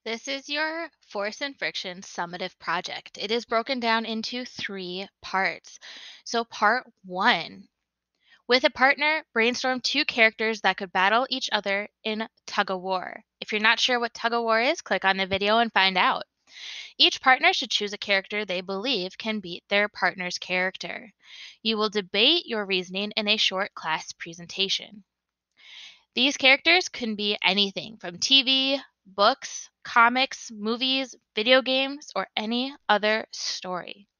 This is your Force and Friction Summative project. It is broken down into 3 parts. So, part 1, with a partner, brainstorm 2 characters that could battle each other in tug of war. If you're not sure what tug of war is, click on the video and find out. Each partner should choose a character they believe can beat their partner's character. You will debate your reasoning in a short class presentation. These characters can be anything from TV, books, comics, movies, video games, or any other story.